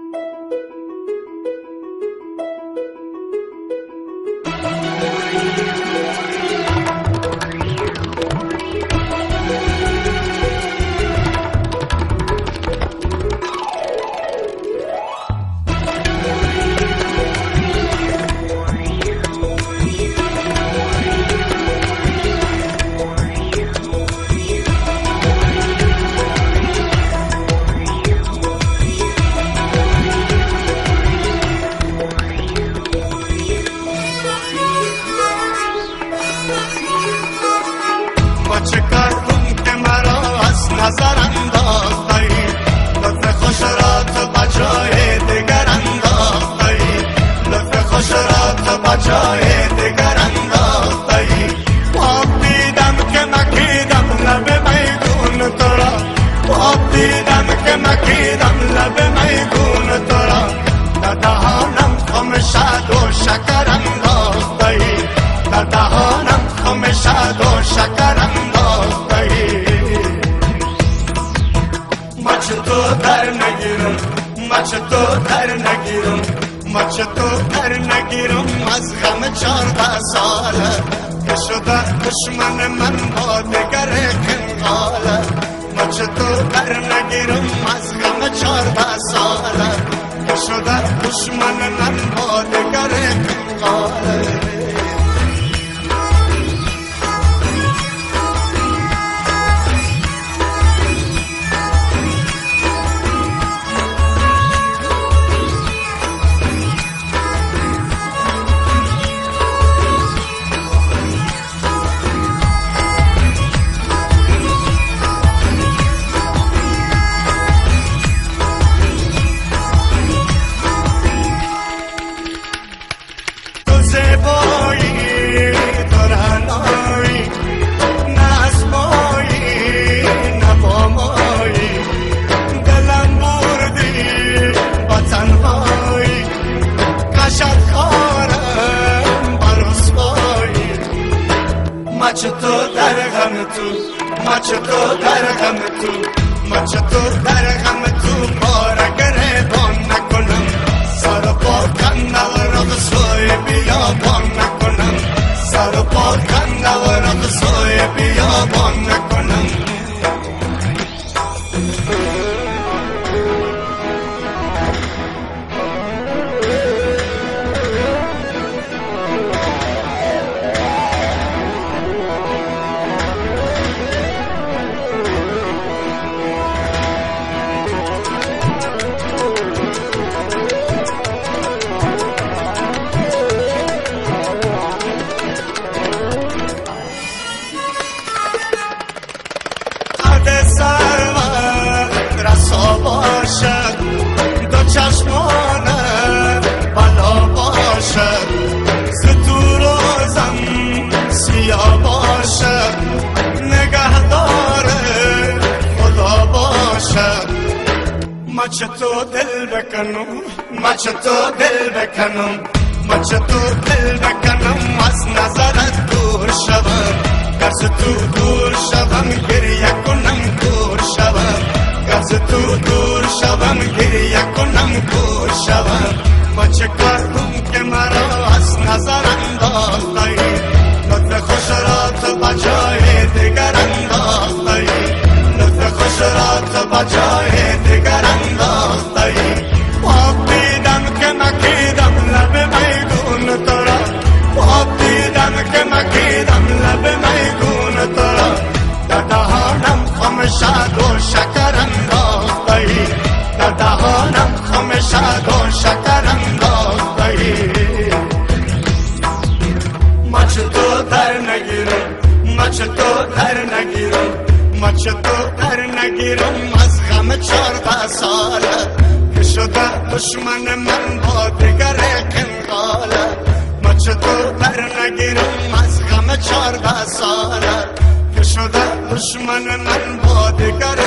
نظر انداختی لطف خوش را تو بجای دیگر انداختی لطف خوش را تو بجای دیگر انداختی خواب دیدم که مکیدم لب میگون تو را خواب دیدم که مکیدم لب میگون تو را در دهانم خم شد و شکر انداختی در دهانم خم شد و شکر انداختی مچ تو در نگیرم مچ تو در نگیرم مچ تو در نگیرم از غم 14 ساله که شده دشمن من با دگر کنقاله مچ تو در نگیرم از غم 14 ساله که شده دشمن من با دگر کنقاله مچ تو در غم تو مچ تو در غم تو مچ تو در غم تو بار گریبان نکنم سر و پا کندم سوی بیابان نکنم سر و پا کندم سوی بیابان نکنم رسا باشد دو چشمانه بلا باشد ز تو روزم سیاه باشد نگهدار خدا باشد مچ تو دل بکنم مچ تو دل بکنم مچ تو دل بکنم از نظرت دور شوم از تو دور شوم گریه کنم دور شوم از تو دور شوم گریه کنم دور شوم ما چه کار کنم که مرا از نظر انداختی لطف خوش را تو بجای دیگر انداختی لطف خوش را تو بجای دیگر انداختی خواب دیدم که مکیدم لب میگون تو را خواب دیدم که مکیدم لب میگون تو را در دهانم خم شد و شکر انداختی در دهانم خم شد و شکر انداختی مچ تو در نگیرم مچ تو در نگیرم مچ تو در نگیرم از غم 14 ساله که شده دشمن من با دیگر کنقاله مچ تو در نگیرم از غم 14 ساله که شده دشمن من با دیگر